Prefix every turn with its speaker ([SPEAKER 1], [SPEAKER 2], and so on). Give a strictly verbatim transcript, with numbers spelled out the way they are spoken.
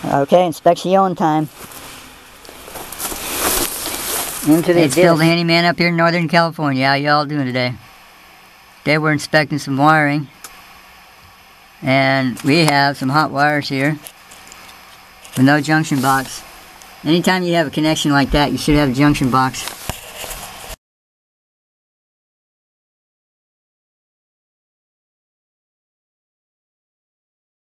[SPEAKER 1] Okay, inspection time. Into the
[SPEAKER 2] It's Bill the Handyman up here in Northern California. How y'all doing today? Today we're inspecting some wiring. And we have some hot wires here with no junction box. Anytime you have a connection like that, you should have a junction box.